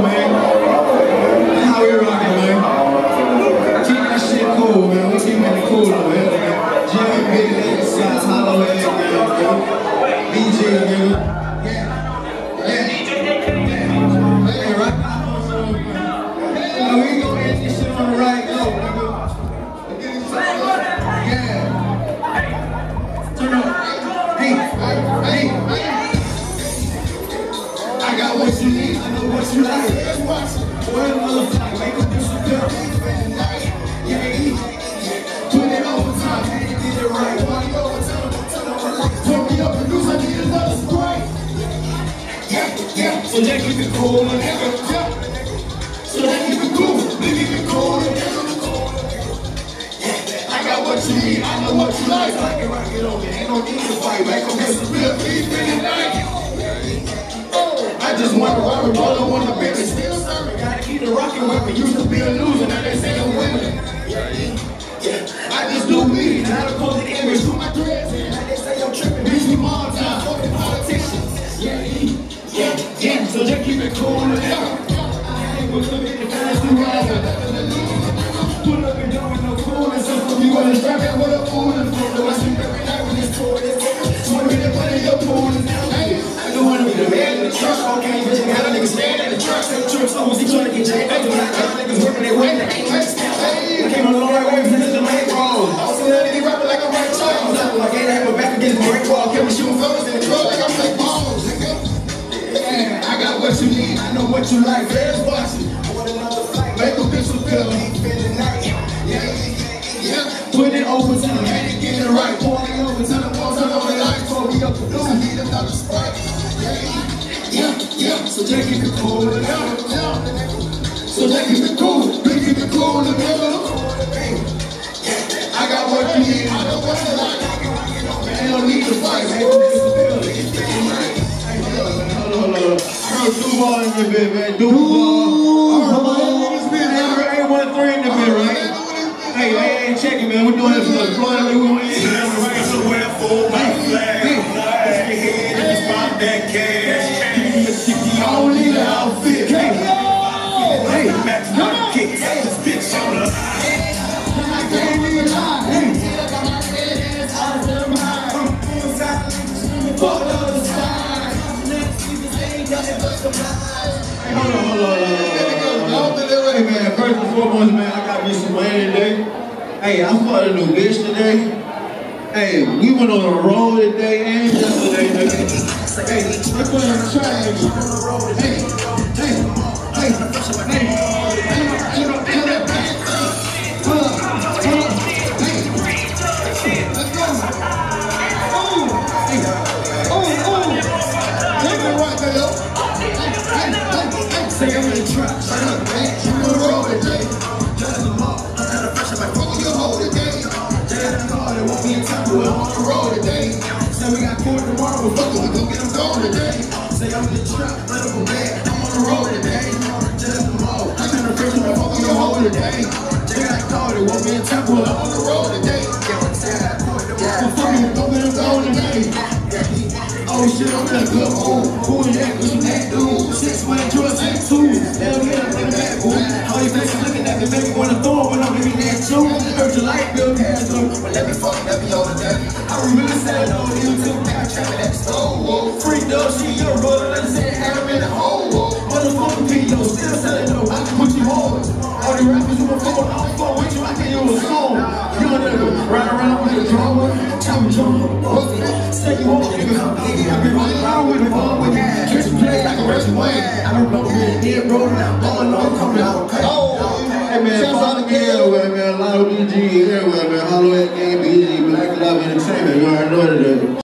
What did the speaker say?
man. That's how we rockin', man. Keep that shit cool, man. We keep it cool, man. Jimmy, big nigga, shots, hollow head, man. BG, nigga. We gon' end this shit on the right note, nigga. Turn up. Hey. I got what you need, I know what you like. Well, motherfucker, make a disappear. Put it overtime, man, you did it right. Turn me up, produce, I need another sprite. Yeah. So they keep it cool, nigga. So they keep it cool, they keep it cool, nigga. I got what you need, I know what you like. Rock it on me, ain't no need to fight. Make a disappear, please, feeling like. I just want to rock and roll, I want to be still serving. Gotta keep the rockin' where we used to be a loser. Now they say I'm winning. Yeah. I just do me, not a positive image. Put my dreads in. Now they say I'm tripping. Bitch, we all time. Fucking politicians. Yeah. So just keep it cool and I ain't gonna in the fast and rider. Pull up and down with no coolness. You wanna strap it with a fool and fool. I sleep every night with this toy. Just wanna be the butt of your pool. I don't wanna be the man in the truck. Okay, bitch, got a nigga stand in the truck. Say the truck, so who's he trying to get jacked up? Niggas working their way, they ain't touchdown. I came on the long right way, because it's the main road. I was seeing that nigga rapping like I'm right child. Like, ain't had my back against the brick wall. Kept me shooting fellas in the club like I'm like balls, nigga. Yeah, I got what you need, I know what you like. Fans watching. Make a bitch feel feeling nice. Yeah. Put it over to the man and get it right. Pouring over to the walls, turn on the lights. Before we up the blue, I need another sprite. Yeah. So they keep it cool, So they keep it cool, they keep it cool, I got what you need, I know what you like. Ain't no need to fight, man. I heard Duval in the bit, man. Duval. It's been 813 in the bit, right? Hey, check it, man. We're doing this for the Florida. We want to eat it. Somewhere for my flag. Let's get head and just pop that cash. I don't need an outfit. Hey, Max my kicks. This bitch on the Hold on. Hey, man. First and foremost, man, I got me some money today. Hey, I fought a new bitch today. Hey, we went on a roll today and yesterday, nigga. Hey, let's put on the track. Say I'm in the trap, shut up, man. You on the road today. Judge them all. I'm kind of fresh, I'm like, fuck your hoe today. Judge them all, they won't be in time, but I'm on the road today. Say we got court tomorrow, but fuck it, we gon' get them gone today. Say I'm in the trap, let them go back. I'm on the road today. Judge them all. I'm kind of fresh, I'm like, fuck your hoe today. They got caught, they won't be in time, but I'm on the road today. Say I got court tomorrow, but fuck it, we gon' get them gone today. Oh shit, I'm in a good mood. Who is that? Who's that dude? 6 when drugs ain't two. They'll get up in the back, boo. All these faces looking at me, make me wanna throw when I'm giving that too. Heard your light bill cash through, but let me fuck, let me over there. I remember saying on YouTube, now I'm trapping that stove. Free dub, she your brother, let us say have him in the hole. Motherfucking P.O. still selling dope, I can put you on. All the rappers who were phone, I don't fuck with you, I can use a song. Young nigga, ride around with a drama, chop a drum, say you won't, nigga. I been running around with a ball with that. Catch a play like a wrestling way. I don't know where it bro. Now I'm going on, coming out. Hey, man, follow me everywhere, man. Lotto BG everywhere, man. Hollow at Game BG, Black Love Entertainment. You already know what it is.